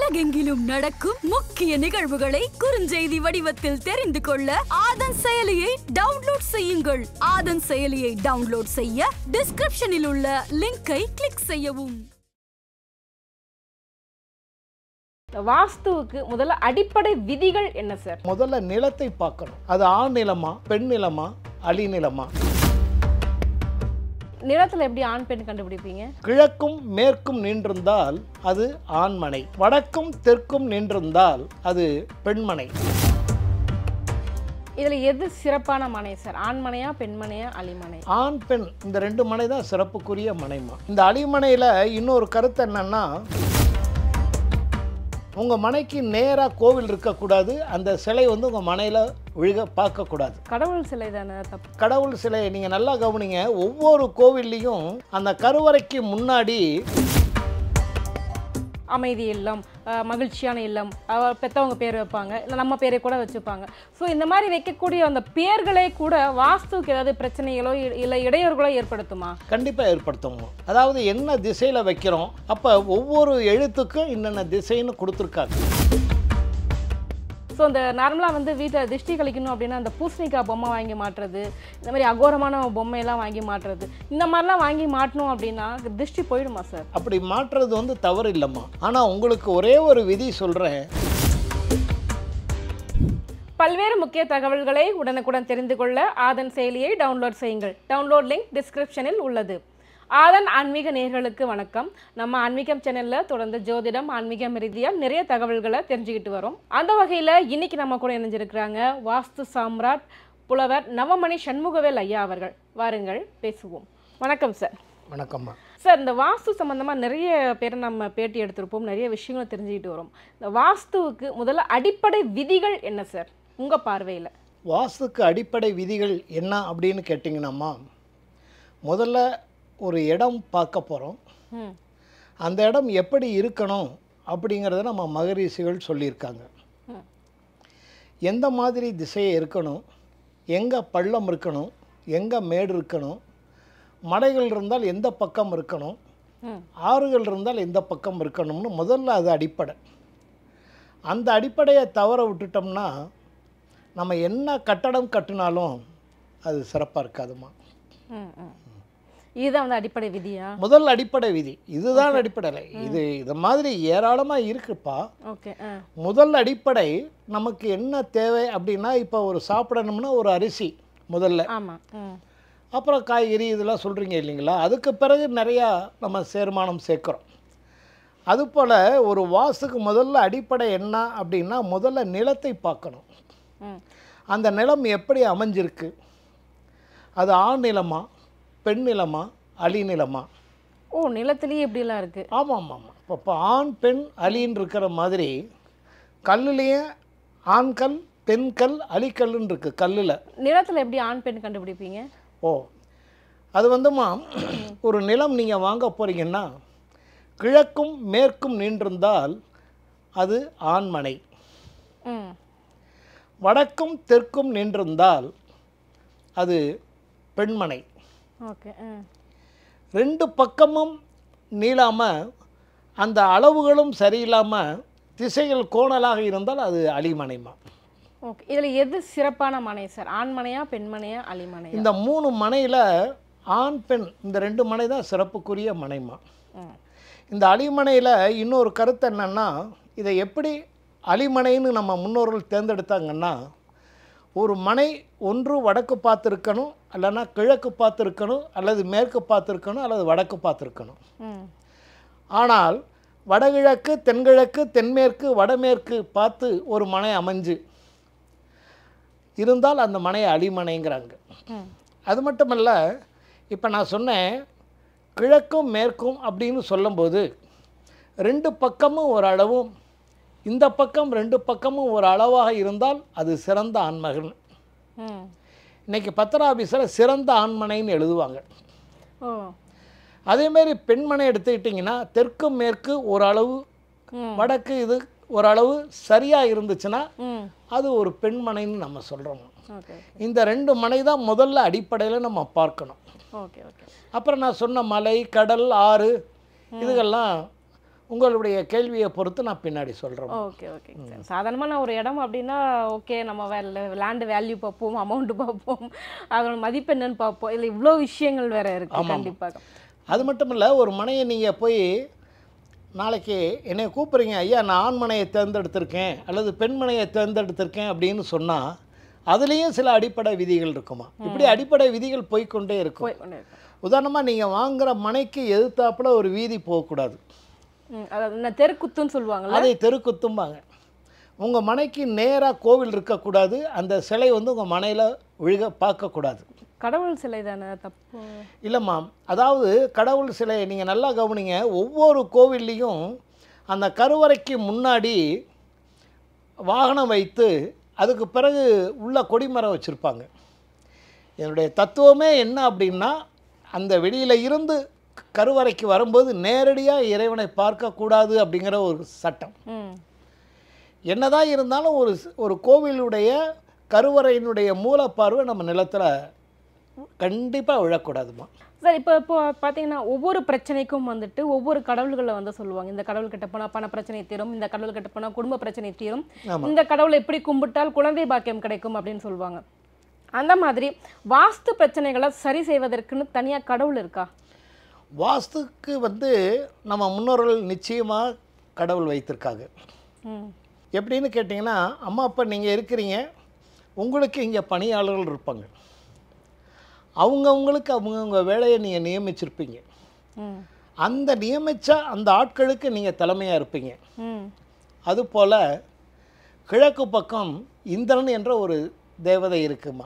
உலகெங்கிலும் நடக்கும் முக்கிய நிகழ்வுகளை குறுஞ்செய்தி வடிவத்தில் தெரிந்து கொள்ள ஆதன் செயலியை டவுன்லோட் செய்யுங்கள். ஆதன் செயலியை டவுன்லோட் செய்ய டிஸ்கிரிப்ஷனில் உள்ள லிங்கை கிளிக் செய்யவும். வாஸ்துவுக்கு முதல்ல அடிப்படை விதிகள் என்ன சார்? முதல்ல நிலத்தை பார்க்கணும். அது ஆண் நிலமா, பெண் நிலமா, அலி நிலமா? நிலத்துல எப்படி ஆண் பெண் கண்டுபிடிப்பீங்க? கிழக்கும் மேற்கும் நின்றிருந்தால் அது ஆண்மனை, வடக்கும் தெற்கும் நின்றிருந்தால் அது பெண்மனை. இதுல எது சிறப்பான மனை சார்? ஆண்மனையா, பெண்மனையா, அலிமனை? ஆண் பெண் இந்த ரெண்டு மனை தான் சிறப்புக்குரிய மனைமா. இந்த அலிமனையில இன்னொரு கருத்து என்னன்னா, உங்கள் மனைக்கு நேராக கோவில் இருக்கக்கூடாது. அந்த சிலை உங்கள் மனையில் விழுக பார்க்கக்கூடாது. கடவுள் சிலை தானே தப்பு? கடவுள் சிலை நீங்கள் நல்லா கவனிங்க. ஒவ்வொரு கோவில்லையும் அந்த கருவறைக்கு முன்னாடி அமைதி இல்லம், மகிழ்ச்சியான இல்லம், பெற்றவங்க பேர் வைப்பாங்க, இல்லை நம்ம பேரை கூட வச்சுப்பாங்க. ஸோ இந்த மாதிரி வைக்கக்கூடிய அந்த பேர்களே கூட வாஸ்துக்கு ஏதாவது பிரச்சனைகளோ இல்லை இடையூறுகளோ ஏற்படுத்துமா? கண்டிப்பாக ஏற்படுத்தும். அதாவது என்ன திசையில் வைக்கிறோம், அப்போ ஒவ்வொரு எழுத்துக்கும் என்னென்ன திசைன்னு கொடுத்துருக்காங்க. ஸோ இந்த நார்மலாக வந்து வீட்டில் திருஷ்டி கழிக்கணும் அப்படின்னா அந்த பூசணிக்காய் பொம்மை வாங்கி மாட்டுறது, இந்த மாதிரி அகோரமான பொம்மையெல்லாம் வாங்கி மாட்டுறது, இந்த மாதிரிலாம் வாங்கி மாட்டணும் அப்படின்னா திருஷ்டி போயிடுமா சார்? அப்படி மாட்டுறது தவறு இல்லைம்மா. ஆனால் உங்களுக்கு ஒரே ஒரு விதி சொல்கிறேன். பல்வேறு முக்கிய தகவல்களை உடனுக்குடன் தெரிந்து கொள்ள ஆதன் செயலியை டவுன்லோட் செய்யுங்கள். டவுன்லோட் லிங்க் டிஸ்கிரிப்ஷனில் உள்ளது. ஆதன் ஆன்மீக நேயர்களுக்கு வணக்கம். நம்ம ஆன்மீகம் சேனலில் தொடர்ந்து ஜோதிடம், ஆன்மீகம் ரீதியாக நிறைய தகவல்களை தெரிஞ்சுக்கிட்டு வரோம். அந்த வகையில் இன்னைக்கு நம்ம கூட இணைஞ்சிருக்கிறாங்க வாஸ்து சாம்ராட் புலவர் நவமணி சண்முகவேல் ஐயா அவர்கள். வாருங்கள் பேசுவோம். வணக்கம் சார். வணக்கம்மா. சார், இந்த வாஸ்து சம்பந்தமாக நிறைய பேரை நம்ம பேட்டி எடுத்திருப்போம், நிறைய விஷயங்களை தெரிஞ்சுக்கிட்டு வரோம். இந்த வாஸ்துவுக்கு முதல்ல அடிப்படை விதிகள் என்ன சார் உங்கள் பார்வையில்? வாஸ்துக்கு அடிப்படை விதிகள் என்ன அப்படின்னு கேட்டிங்கன்னாம்மா, முதல்ல ஒரு இடம் பார்க்க போகிறோம். அந்த இடம் எப்படி இருக்கணும் அப்படிங்கிறத நம்ம மகரிஷிகள் சொல்லியிருக்காங்க. எந்த மாதிரி திசையை இருக்கணும், எங்கே பள்ளம் இருக்கணும், எங்கே மேடு இருக்கணும், மலைகள் இருந்தால் எந்த பக்கம் இருக்கணும், ஆறுகள் இருந்தால் எந்த பக்கம் இருக்கணும்னு முதல்ல அது அடிப்படை. அந்த அடிப்படையை தவற விட்டுட்டோம்னா நம்ம என்ன கட்டடம் கட்டினாலும் அது சிறப்பாக இருக்காதுமா. இதுதான் வந்து அடிப்படை விதியா? முதல் அடிப்படை விதி இதுதான். அடிப்படை இது மாதிரி ஏராளமாக இருக்குப்பா. ஓகே. முதல் அடிப்படை நமக்கு என்ன தேவை அப்படின்னா, இப்போ ஒரு சாப்பிடணும்னா ஒரு அரிசி முதல்ல, அப்புறம் காய்கறி இதெல்லாம் சொல்கிறீங்க இல்லைங்களா, அதுக்கு பிறகு நிறையா நம்ம சேர்மானம் சேர்க்குறோம். அதுபோல் ஒரு வாஸ்துக்கு முதல்ல அடிப்படை என்ன அப்படின்னா, முதல்ல நிலத்தை பார்க்கணும். அந்த நிலம் எப்படி அமைஞ்சிருக்கு, அது ஆண் நிலமா, பெண் நிலமா, அலி நிலமா? ஓ, நிலத்திலேயே எப்படிலாம் இருக்குது? ஆமாம் ஆமாம் ஆமாம். இப்போ ஆண் பெண் அலின்னு இருக்கிற மாதிரி கல்லுலேயே ஆண்கல், பெண்கல், அலிக்கல்லுன்னு இருக்குது. கல்லில் நிலத்தில் எப்படி ஆண் பெண் கண்டுபிடிப்பீங்க? ஓ, அது ஒரு நிலம் நீங்கள் வாங்க போகிறீங்கன்னா கிழக்கும் மேற்கும் நின்றிருந்தால் அது ஆண்மனை, வடக்கும் தெற்கும் நின்றிருந்தால் அது பெண்மனை. ஓகே. ரெண்டு பக்கமும் நீளாமல் அந்த அளவுகளும் சரியில்லாமல் திசைகள் கோணலாக இருந்தால் அது அலிமனைமா. ஓகே. இதில் எது சிறப்பான மனை சார்? ஆண்மனையா, பெண்மனையா, அலிமனையா? இந்த 3 மனையில் ஆண் பெண் இந்த 2 மனை தான் சிறப்புக்குரிய மனைமா. இந்த அலிமனையில் இன்னொரு கருத்து என்னென்னா, இதை எப்படி அலிமனைன்னு நம்ம முன்னோர்கள் தேர்ந்தெடுத்தாங்கன்னா, ஒரு மனை ஒன்று வடக்கு பார்த்துருக்கணும், இல்லைன்னா கிழக்கு பார்த்துருக்கணும், அல்லது மேற்கு பார்த்துருக்கணும், அல்லது வடக்கு பார்த்துருக்கணும். ஆனால் வடகிழக்கு, தென்கிழக்கு, தென்மேற்கு, வடமேற்கு பார்த்து ஒரு மனை அமைஞ்சு இருந்தால் அந்த மனையை அலிமனைங்கிறாங்க. அது மட்டுமல்ல, இப்போ நான் சொன்னேன் கிழக்கும் மேற்கும் அப்படின்னு சொல்லும்போது 2 பக்கமும் ஒரு அளவும், இந்த பக்கம் 2 பக்கமும் ஒரு அளவாக இருந்தால் அது சிறந்த ஆண்மகன். இன்றைக்கி பத்திர ஆஃபீஸில் சிறந்த ஆண்மனைன்னு எழுதுவாங்க. அதேமாரி பெண்மனை எடுத்துக்கிட்டிங்கன்னா தெற்கு மேற்கு ஒரு அளவு, வடக்கு இது ஒரு அளவு சரியாக இருந்துச்சுன்னா அது ஒரு பெண்மனைன்னு நம்ம சொல்கிறோம். இந்த 2 மனை தான் முதல்ல அடிப்படையில் நம்ம பார்க்கணும். அப்புறம் நான் சொன்ன மலை, கடல், ஆறு இதுகெல்லாம் உங்களுடைய கேள்வியை பொறுத்து நான் பின்னாடி சொல்கிறேன். Okay okay sir. சாதாரணமாக நான் ஒரு இடம் அப்படின்னா ஓகே நம்ம லேண்டு வேல்யூ பார்ப்போம், அமௌண்ட்டு பார்ப்போம், அதோட மதிப்பு என்னன்னு பார்ப்போம். இல்லை இவ்வளோ விஷயங்கள் வேறு இருக்குது. கண்டிப்பாக அது மட்டும் இல்லை, ஒரு மனையை நீங்கள் போய் நாளைக்கு என்னை கூப்பிட்றீங்க, ஐயா நான் ஆண் மனையை தேர்ந்தெடுத்திருக்கேன் அல்லது பெண் மனையை தேர்ந்தெடுத்திருக்கேன் அப்படின்னு சொன்னால் அதுலேயும் சில அடிப்படை விதிகள் இருக்குமா. இப்படி அடிப்படை விதிகள் போய்கொண்டே இருக்கும். உதாரணமாக நீங்கள் வாங்குகிற மனைக்கு எதிர்த்தாப்புல ஒரு வீதி போகக்கூடாது. அதாவது தெருக்குத்துன்னு சொல்லுவாங்க. அதை தெருக்குத்தும்பாங்க. உங்கள் மனைக்கு நேராக கோவில் இருக்கக்கூடாது. அந்த சிலை வந்து உங்கள் மனையில் ஒழுக பார்க்கக்கூடாது. கடவுள் சிலை தானே, தப்பு இல்லைம்மா. அதாவது கடவுள் சிலையை நீங்கள் நல்லா கவனிங்க. ஒவ்வொரு கோவில்லையும் அந்த கருவறைக்கு முன்னாடி வாகனம் வைத்து அதுக்கு பிறகு உள்ள கொடிமரம் வச்சுருப்பாங்க. என்னுடைய தத்துவமே என்ன அப்படின்னா, அந்த வெளியில் இருந்து கருவறைக்கு வரும்போது நேரடியாக இறைவனை பார்க்கக்கூடாது அப்படிங்கிற ஒரு சட்டம். என்னதான் இருந்தாலும் ஒரு கோவிலுடைய கருவறையினுடைய மூலப்பார்வை நம்ம நிலத்தில் கண்டிப்பாக விழக்கூடாதுமா. சார் இப்போ பார்த்தீங்கன்னா ஒவ்வொரு பிரச்சனைக்கும் வந்துட்டு ஒவ்வொரு கடவுள்களை வந்து சொல்லுவாங்க. இந்த கடவுள் கிட்ட போனால் பண பிரச்சனை தீரும், இந்த கடவுள் கிட்ட போனால் குடும்ப பிரச்சனை தீரும், இந்த கடவுளை எப்படி கும்பிட்டால் குழந்தை பாக்கியம் கிடைக்கும் அப்படின்னு சொல்லுவாங்க. அந்த மாதிரி வாஸ்து பிரச்சனைகளை சரி செய்வதற்குன்னு தனியாக கடவுள் இருக்கா? வாஸ்துக்கு வந்து நம்ம முன்னோர்கள் நிச்சயமாக கடவுள் வைத்திருக்காங்க. எப்படின்னு கேட்டிங்கன்னா, அம்மா அப்பா நீங்கள் இருக்கிறீங்க, உங்களுக்கு இங்கே பணியாளர்கள் இருப்பாங்க, அவங்கவுங்களுக்கு அவங்கவுங்க வேலையை நீங்கள் நியமிச்சிருப்பீங்க. அந்த நியமித்த அந்த ஆட்களுக்கு நீங்கள் தலைமையாக இருப்பீங்க. அதுபோல் கிழக்கு பக்கம் இந்திரன் என்ற ஒரு தேவதை இருக்குமா,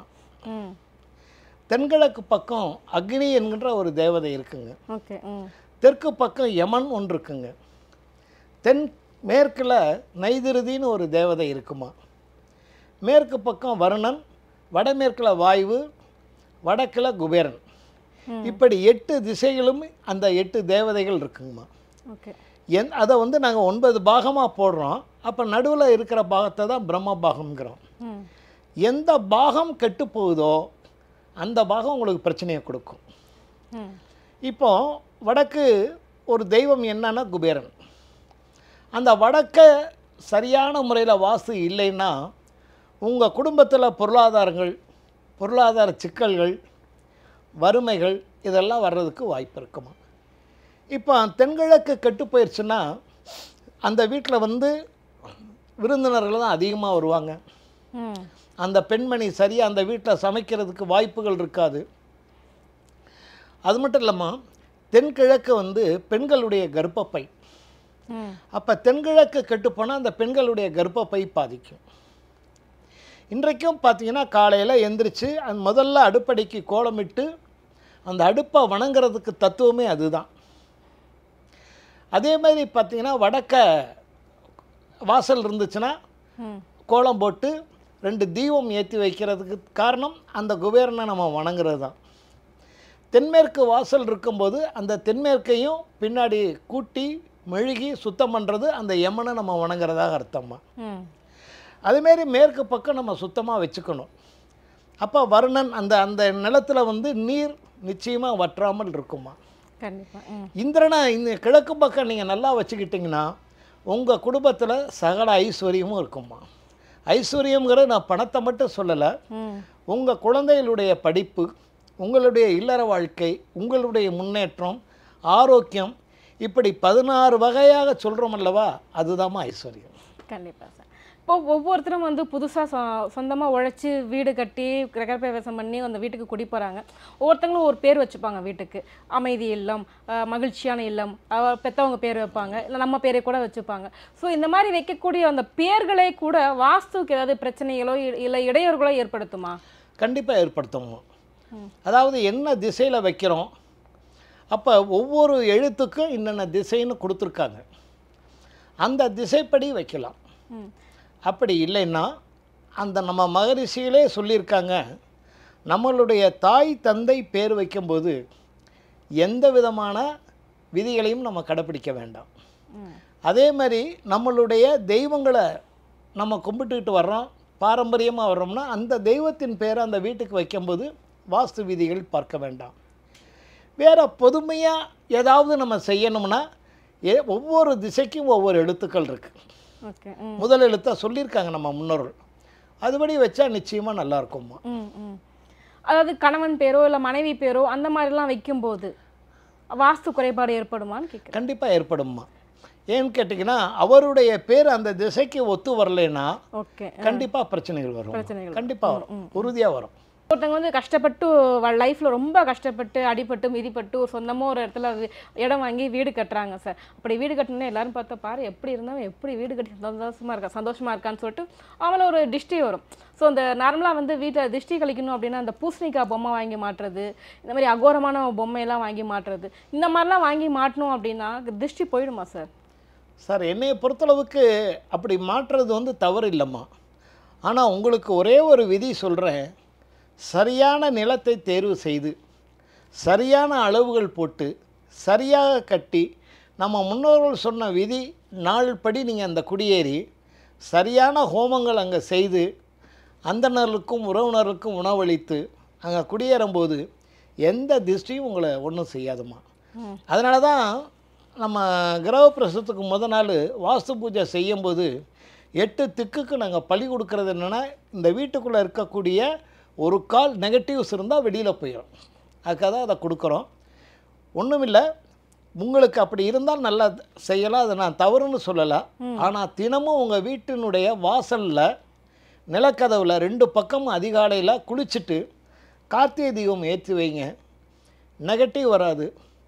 தென்கிழக்கு பக்கம் அக்னி என்கின்ற ஒரு தேவதை இருக்குங்க, தெற்கு பக்கம் யமன் ஒன்று இருக்குங்க, தென் மேற்கில் நைதிருதின்னு ஒரு தேவதை இருக்குமா, மேற்கு பக்கம் வருணன், வடமேற்கில் வாயு, வடக்கில் குபேரன். இப்படி 8 திசைகளும் அந்த 8 தேவதைகள் இருக்குங்கம்மா. அதை வந்து நாங்கள் 9 பாகமாக போடுறோம். அப்போ நடுவில் இருக்கிற பாகத்தை தான் பிரம்ம பாகம்ங்கிறோம். எந்த பாகம் கெட்டு போகுதோ அந்த பாகம் உங்களுக்கு பிரச்சனையை கொடுக்கும். இப்போ வடக்கு ஒரு தெய்வம் என்னன்னா குபேரன். அந்த வடக்க சரியான முறையில் வாஸ்து இல்லைன்னா உங்கள் குடும்பத்தில் பொருளாதார சிக்கல்கள், வறுமைகள் இதெல்லாம் வர்றதுக்கு வாய்ப்பு இருக்குமா. இப்போ தென்கிழக்கு கெட்டு போயிடுச்சுன்னா அந்த வீட்டில் வந்து விருந்தினர்கள் தான் அதிகமாக வருவாங்க. அந்த பெண்மணி சரியாக அந்த வீட்டில் சமைக்கிறதுக்கு வாய்ப்புகள் இருக்காது. அது மட்டும் இல்லாமல் தென்கிழக்கு வந்து பெண்களுடைய கர்ப்பப்பை. அப்போ தென்கிழக்கு கெட்டுப்போனால் அந்த பெண்களுடைய கர்ப்பப்பை பாதிக்கும். இன்றைக்கும் பார்த்தீங்கன்னா காலையில் எந்திரிச்சு முதல்ல அடுப்படிக்கு கோலமிட்டு அந்த அடுப்பை வணங்குறதுக்கு தத்துவமே அதுதான். அதே மாதிரி பார்த்தீங்கன்னா வடக்க வாசல் இருந்துச்சுன்னா கோலம் போட்டு 2 தீபம் ஏற்றி வைக்கிறதுக்கு காரணம் அந்த குபேரனை நம்ம வணங்குறது தான். தென்மேற்கு வாசல் இருக்கும்போது அந்த தென்மேற்கையும் பின்னாடி கூட்டி மெழுகி சுத்தம் பண்ணுறது அந்த யமனை நம்ம வணங்குறதாக அர்த்தம்மா. அதேமாரி மேற்கு பக்கம் நம்ம சுத்தமாக வச்சுக்கணும். அப்போ வருணன் அந்த நிலத்தில் வந்து நீர் நிச்சயமாக வற்றாமல் இருக்குமா. இந்திரனை இந்த கிழக்கு பக்கம் நீங்கள் நல்லா வச்சுக்கிட்டிங்கன்னா உங்கள் குடும்பத்தில் சகல ஐஸ்வர்யமும் இருக்குமா. ஐஸ்வர்யங்கிறது நான் பணத்தை மட்டும் சொல்லலை, உங்கள் குழந்தைகளுடைய படிப்பு, உங்களுடைய இல்லற வாழ்க்கை, உங்களுடைய முன்னேற்றம், ஆரோக்கியம், இப்படி 16 வகையாக சொல்கிறோம் அல்லவா, அதுதாம்மா ஐஸ்வர்யம். கண்டிப்பாக சார். இப்போ ஒவ்வொருத்தரும் வந்து புதுசாக சொந்தமாக உழைச்சி வீடு கட்டி கிரகப்பிரவேசம் பண்ணி அந்த வீட்டுக்கு குடி போகிறாங்க. ஒவ்வொருத்தங்களும் ஒரு பேர் வச்சுப்பாங்க வீட்டுக்கு. அமைதி இல்லம், மகிழ்ச்சியான இல்லம், பெற்றவங்க பேர் வைப்பாங்க, இல்லை நம்ம பேரை கூட வச்சுப்பாங்க. ஸோ இந்த மாதிரி வைக்கக்கூடிய அந்த பேர்களை கூட வாஸ்துக்கு ஏதாவது பிரச்சனைகளோ இல்லை இடையூறுகளோ ஏற்படுத்துமா? கண்டிப்பாக ஏற்படுத்தும். அதாவது என்ன திசையில் வைக்கிறோம், அப்போ ஒவ்வொரு எழுத்துக்கும் என்னென்ன திசைன்னு கொடுத்துருக்காங்க, அந்த திசைப்படி வைக்கலாம். அப்படி இல்லைன்னா அந்த நம்ம மகரிஷிகளே சொல்லியிருக்காங்க, நம்மளுடைய தாய் தந்தை பேர் வைக்கும்போது எந்த விதமான விதிகளையும் நம்ம கடைப்பிடிக்க வேண்டாம். அதே மாதிரி நம்மளுடைய தெய்வங்களை நம்ம கும்பிட்டுக்கிட்டு வர்றோம், பாரம்பரியமாக வர்றோம்னா அந்த தெய்வத்தின் பேரை அந்த வீட்டுக்கு வைக்கும்போது வாஸ்து விதிகள் பார்க்க வேண்டாம். வேறு பொதுமையாக ஏதாவது நம்ம செய்யணும்னா ஒவ்வொரு திசைக்கும் ஒவ்வொரு எழுத்துக்கள் இருக்குது. ஓகே. முதல் எழுத்தை சொல்லியிருக்காங்க நம்ம முன்னோர்கள். அதுபடி வச்சா நிச்சயமாக நல்லா இருக்கும்மா. அதாவது கணவன் பேரோ இல்லை மனைவி பேரோ அந்த மாதிரிலாம் வைக்கும்போது வாஸ்து குறைபாடு ஏற்படுமான்னு கேட்குறேன். கண்டிப்பாக ஏற்படும்மா. ஏன்னு கேட்டிங்கன்னா அவருடைய பேர் அந்த திசைக்கு ஒத்து வரலைன்னா ஓகே கண்டிப்பாக பிரச்சனைகள் வரும். கண்டிப்பாக வரும், உறுதியாக வரும். ஒருத்தவங்க வந்து கஷ்டப்பட்டு லைஃப்பில் ரொம்ப கஷ்டப்பட்டு அடிபட்டு மிதிப்பட்டு சொந்தமாக ஒரு இடத்துல இடம் வாங்கி வீடு கட்டுறாங்க சார். அப்படி வீடு கட்டணுன்னா எல்லாரும் பார்த்தா பாரு எப்படி இருந்தாலும் எப்படி வீடு கட்டி சந்தோஷமாக இருக்கான்னு சொல்லிட்டு அவங்கள ஒரு டிஸ்டி வரும். ஸோ அந்த நார்மலாக வந்து வீட்டில் திஷ்டி கழிக்கணும் அப்படின்னா அந்த பூசணிக்காய் பொம்மை வாங்கி மாட்டுறது, இந்த மாதிரி அகோரமான பொம்மையெல்லாம் வாங்கி மாட்டுறது, இந்த மாதிரிலாம் வாங்கி மாட்டணும் அப்படின்னா திருஷ்டி போயிடுமா சார்? சார் என்னையை பொறுத்தளவுக்கு அப்படி மாற்றுறது வந்து தவறு இல்லைம்மா. ஆனால் உங்களுக்கு ஒரே ஒரு விதி சொல்கிறேன். சரியான நிலத்தை தேர்வு செய்து சரியான அளவுகள் போட்டு சரியாக கட்டி நம்ம முன்னோர்கள் சொன்ன விதி நாள்படி நீங்கள் அந்த குடியேறி சரியான ஹோமங்கள் அங்கே செய்து அந்தணர்களுக்கும் உறவினருக்கும் உணவளித்து அங்கே குடியேறும்போது எந்த திருஷ்டியும் உங்களை ஒன்றும் செய்யாதுமா. அதனால தான் நம்ம கிரகப்பிரவேசத்துக்கு முத நாள் வாஸ்து பூஜை செய்யும்போது 8 திக்குக்கு நாங்கள் பலி கொடுக்கறது என்னென்னா இந்த வீட்டுக்குள்ளே இருக்கக்கூடிய ஒரு கால் நெகட்டிவ்ஸ் இருந்தால் வெளியில் போயிடும். அதுக்காக தான் அதை கொடுக்குறோம். ஒன்றுமில்லை, உங்களுக்கு அப்படி இருந்தால் நல்லா செய்யலாம், அதை நான் தவறுன்னு சொல்லலை. ஆனால் தினமும் உங்கள் வீட்டினுடைய வாசலில் நிலக்கதவில் 2 பக்கமும் அதிகாலையில் குளிச்சுட்டு கார்த்திகை தீபம் ஏற்றி வைங்க. நெகட்டிவ் வராது.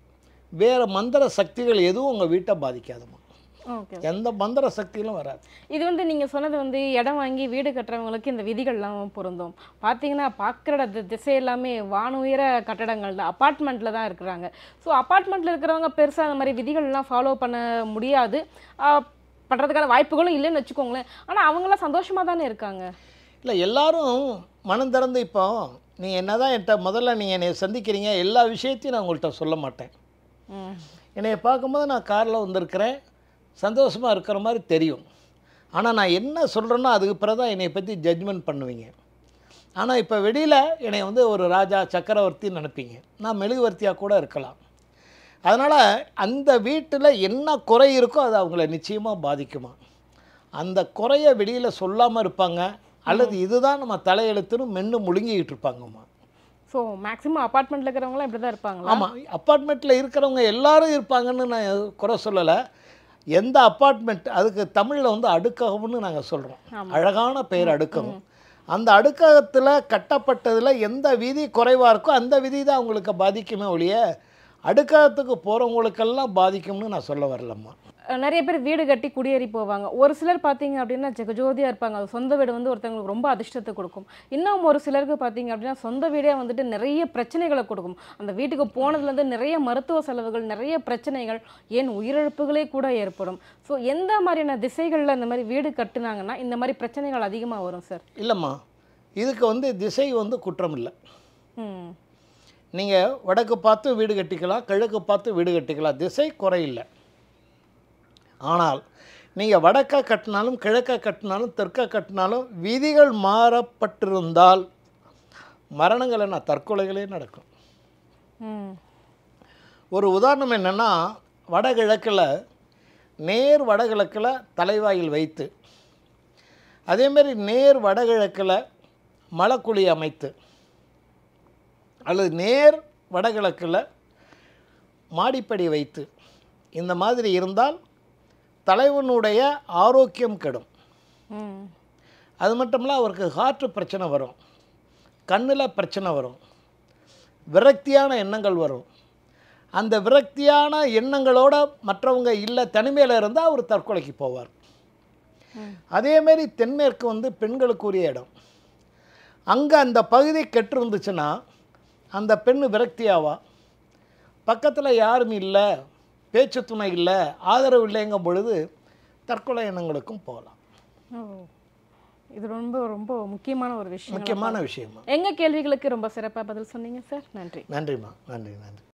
வேறு மந்திர சக்திகள் எதுவும் உங்கள் வீட்டை பாதிக்காதுமா. ஓகே. எந்த மந்திர சக்திகளும் வராது. இது வந்து நீங்கள் சொன்னது வந்து இடம் வாங்கி வீடு கட்டுறவங்களுக்கு இந்த விதிகள்லாம் பொருந்தும். பார்த்தீங்கன்னா பார்க்குற திசை எல்லாமே வானுயர கட்டடங்கள் தான், அப்பார்ட்மெண்ட்டில் தான் இருக்கிறாங்க. ஸோ அப்பார்ட்மெண்ட்டில் இருக்கிறவங்க பெருசாக அந்த மாதிரி விதிகள்லாம் ஃபாலோ பண்ண முடியாது, பண்ணுறதுக்கான வாய்ப்புகளும் இல்லைன்னு வச்சுக்கோங்களேன். ஆனால் அவங்களாம் சந்தோஷமாக தானே இருக்காங்க. இல்லை, எல்லாரும் மனம் திறந்து இப்போ நீங்கள் என்ன தான் என்கிட்ட முதல்ல நீங்கள் என்னை சந்திக்கிறீங்க, எல்லா விஷயத்தையும் நான் உங்கள்கிட்ட சொல்ல மாட்டேன். என்னைய பார்க்கும்போது நான் காரில் வந்திருக்கிறேன், சந்தோஷமாக இருக்கிற மாதிரி தெரியும். ஆனால் நான் என்ன சொல்கிறேன்னோ அதுக்கு பிறகு தான் என்னை பற்றி ஜட்ஜ்மெண்ட் பண்ணுவீங்க. ஆனால் இப்போ வெளியில் என்னை வந்து ஒரு ராஜா சக்கரவர்த்தின்னு நினைப்பீங்க. நான் மெழுகுவர்த்தியாக கூட இருக்கலாம். அதனால் அந்த வீட்டில் என்ன குறை இருக்கோ அது அவங்கள நிச்சயமாக பாதிக்குமா. அந்த குறையை வெளியில் சொல்லாமல் இருப்பாங்க, அல்லது இதுதான் நம்ம தலையெழுத்துன்னு மென்று முழுங்கிக்கிட்டு இருப்பாங்கம்மா. ஸோ மேக்ஸிமம் அப்பார்ட்மெண்ட்டில் இருக்கிறவங்களாம் இப்படி தான் இருப்பாங்களா? ஆமாம், அப்பார்ட்மெண்ட்டில் இருக்கிறவங்க எல்லாரும் இருப்பாங்கன்னு நான் குறை சொல்லலை. எந்த அப்பார்ட்மெண்ட், அதுக்கு தமிழில் வந்து அடுக்ககம்னு நாங்கள் சொல்கிறோம். அழகான பெயர் அடுக்ககம். அந்த அடுக்ககத்தில் கட்டப்பட்டதில் எந்த விதி குறைவாக இருக்கோ அந்த விதி தான் அவங்களுக்கு பாதிக்குமே ஒழிய அடுக்ககத்துக்கு போகிறவங்களுக்கெல்லாம் பாதிக்கும்னு நான் சொல்ல வரலம்மா. நிறைய பேர் வீடு கட்டி குடியேறி போவாங்க. ஒரு சிலர் பார்த்தீங்க அப்படின்னா ஜெகஜோதியாக இருப்பாங்க. அது சொந்த வீடு வந்து ஒருத்தவங்களுக்கு ரொம்ப அதிர்ஷ்டத்தை கொடுக்கும். இன்னும் ஒரு சிலருக்கு பார்த்தீங்க அப்படின்னா சொந்த வீடே வந்துட்டு நிறைய பிரச்சனைகளை கொடுக்கும். அந்த வீட்டுக்கு போனதுலேருந்து நிறைய மருத்துவ செலவுகள், நிறைய பிரச்சனைகள், ஏன் உயிரிழப்புகளே கூட ஏற்படும். ஸோ எந்த மாதிரியான திசைகளில் இந்த மாதிரி வீடு கட்டுனாங்கன்னா இந்த மாதிரி பிரச்சனைகள் அதிகமாக வரும் சார்? இல்லைம்மா, இதுக்கு வந்து திசை வந்து குற்றம் இல்லை. நீங்கள் வடக்கு பார்த்து வீடு கட்டிக்கலாம், கிழக்கு பார்த்து வீடு கட்டிக்கலாம், திசை குறையில்லை. ஆனால் நீங்கள் வடக்க கட்டினாலும் கிழக்க கட்டினாலும் தெற்க கட்டினாலும் விதிகள் மாறப்பட்டிருந்தால் மரணங்கள் என்ன, தற்கொலைகளே நடக்கும். ஒரு உதாரணம் என்னென்னா, வடகிழக்கில் நேர் வடகிழக்கில் தலைவாயில் வைத்து, அதேமாரி நேர் வடகிழக்கில் மலைக்குழி அமைத்து, அல்லது நேர் வடகிழக்கில் மாடிப்படி வைத்து, இந்த மாதிரி இருந்தால் தலைவனுடைய ஆரோக்கியம் கெடும். அது மட்டும் இல்லை, அவருக்கு ஹார்ட் பிரச்சனை வரும், கண்ணில் பிரச்சனை வரும், விரக்தியான எண்ணங்கள் வரும். அந்த விரக்தியான எண்ணங்களோட மற்றவங்க இல்லை தனிமையில் இருந்தால் அவர் தற்கொலைக்கு போவார். அதேமாரி தென்மேற்கு வந்து பெண்களுக்குரிய இடம். அங்கே அந்த பகுதி கெட்டிருந்துச்சுன்னா அந்த பெண் விரக்தியாவா, பக்கத்தில் யாரும் இல்லை, பேச்சு துணை இல்லை, ஆதரவு இல்லைங்கும் பொழுது தற்கொலை எண்ணங்களுக்கும் போகலாம். இது ரொம்ப ரொம்ப முக்கியமான ஒரு விஷயம், முக்கியமான விஷயமா. எங்கள் கேள்விகளுக்கு ரொம்ப சிறப்பாக பதில் சொன்னீங்க சார். நன்றி. நன்றிம்மா, நன்றி.